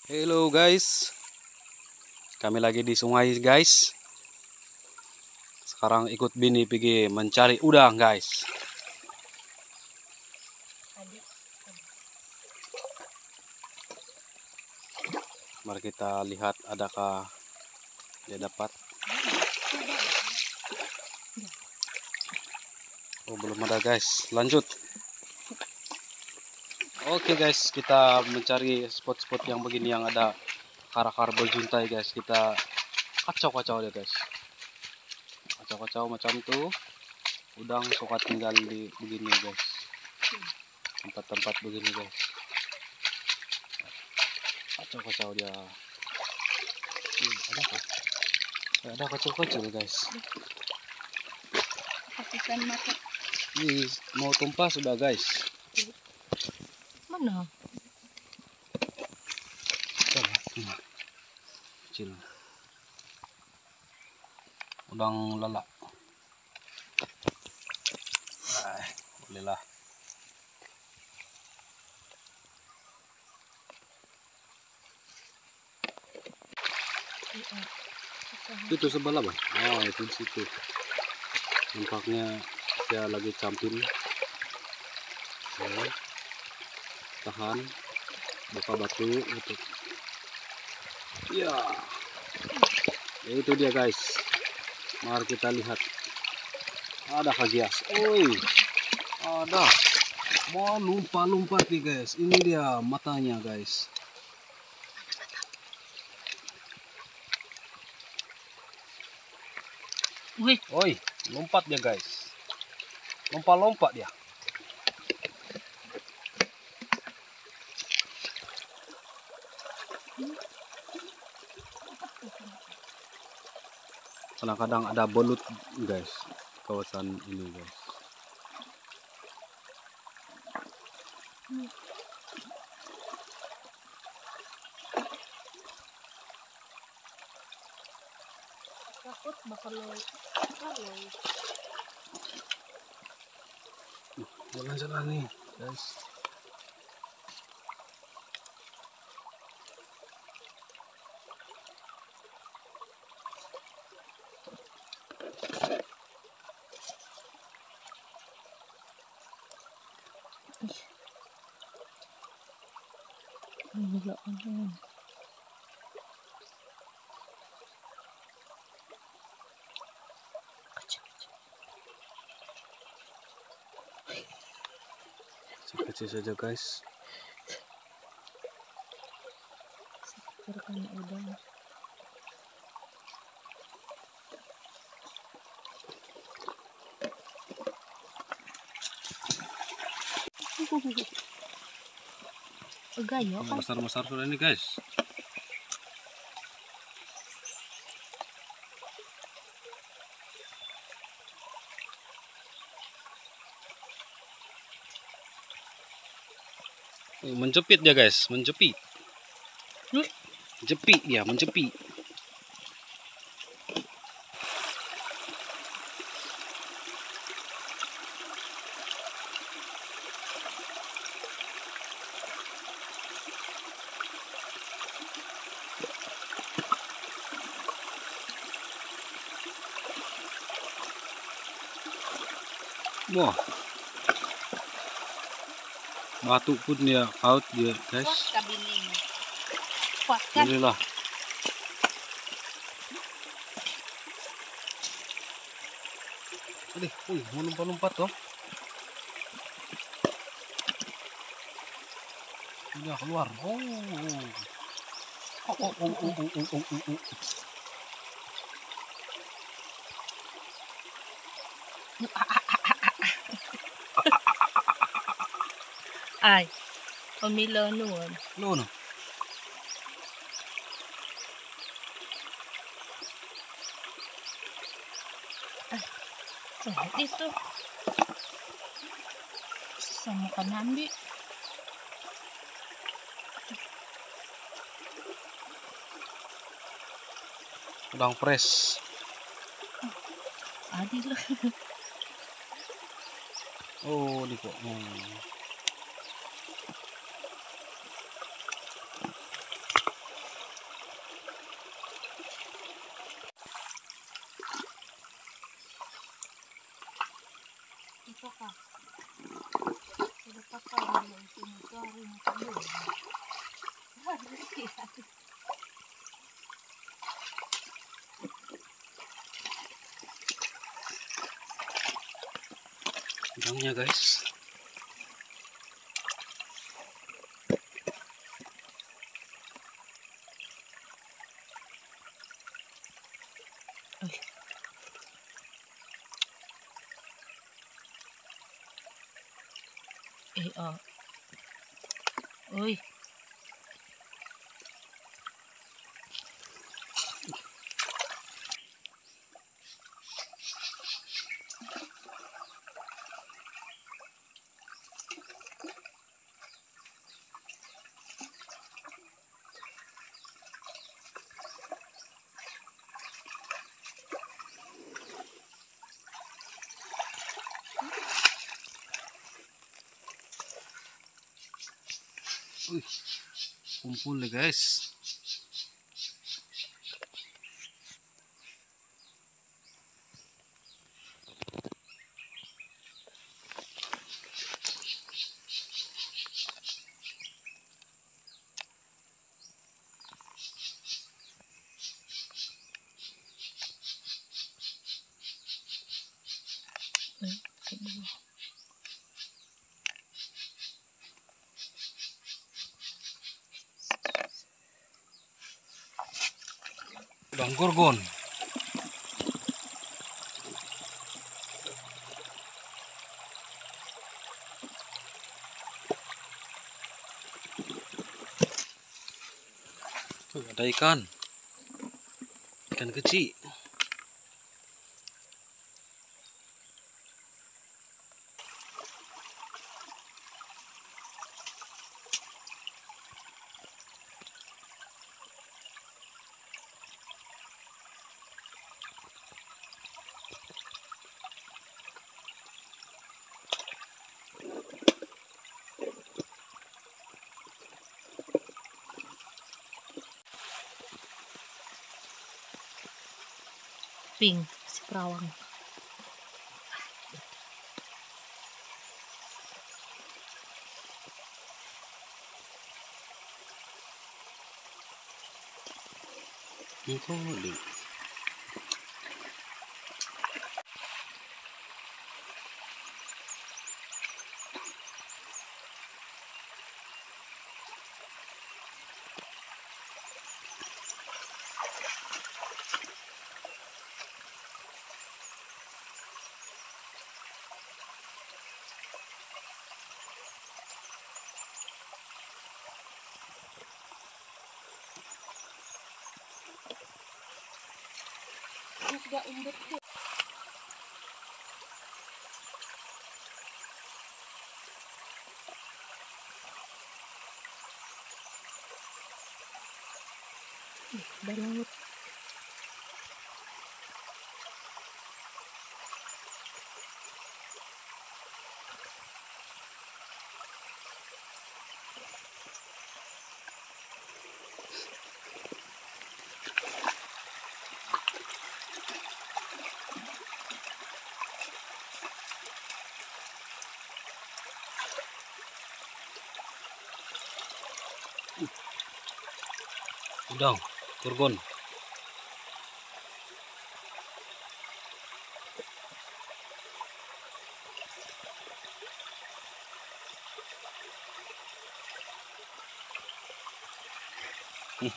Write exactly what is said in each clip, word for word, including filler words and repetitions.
Halo guys, kami lagi di sungai guys. Sekarang ikut Bini pergi mencari udang guys. Mari kita lihat adakah dia dapat. Oh belum ada guys, lanjut. Oke guys, kita mencari spot-spot yang begini yang ada kara-kara berjuntai guys. Kita kacau-kacau dia guys. Kacau-kacau macam tuh. Udang suka tinggal di begini guys. Tempat-tempat begini guys. Kacau-kacau dia. Hmm, ada apa? Ada kacau-kacau guys. Ini mau tumpah sudah guys. Mana? Coba, ini kecil. Udang lala. Nah, bolehlah. Itu sebelah bang. Oh itu di situ. Nampaknya dia lagi campin. Oke. Tahan, buka batu gitu. Ya, itu dia guys. Mari kita lihat. Ada kagias. Oi, ada. Mau lumpat-lumpat nih guys. Ini dia matanya guys. Wih, Oi, lompat dia guys. Lompat-lompat dia. Kadang-kadang ada belut guys kawasan ini guys. takut bakal lo. Jalan-jalan nih guys. Gila kan. Kecil saja guys. Seperti udang. Gayo kan? Besar-besar sudah ini guys. Menjepit dia guys, menjepit. Jepit dia, menjepit. Wah, batu pun dia out dia guys. Kuat kan? Bolehlah. Aduh, wih, mau lompat-lompat toh. Udah keluar. Oh. Oh, oh, oh, oh, oh, oh, oh, oh. Ay, pamilaw noon. No, no. Oh, itu. Sama kanambi. Udang fresh. Adi lah. Oh, di kok. Hmm. Udangnya guys. Eh, oh. Uy. Uy, kumpul nih guys. Eh, sebuah. Udang gorgon. Tuh, ada ikan. Ikan kecil. Pink, si perawang. Ngkoli. Udah umbet tuh. Ih, udah laut. Udang gorgon. Hmm.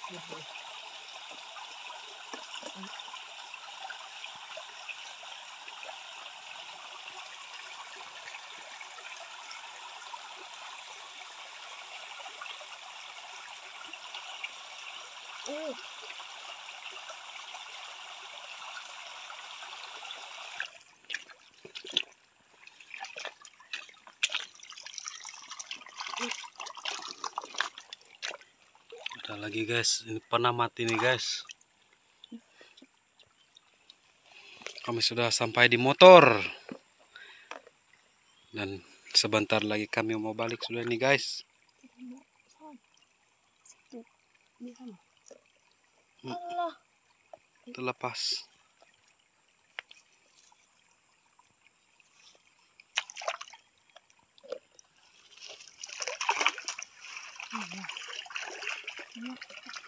Uh. Ada lagi guys, ini pernah mati nih guys. Kami sudah sampai di motor dan sebentar lagi kami mau balik sudah nih guys. Allah. Terlepas. Iya.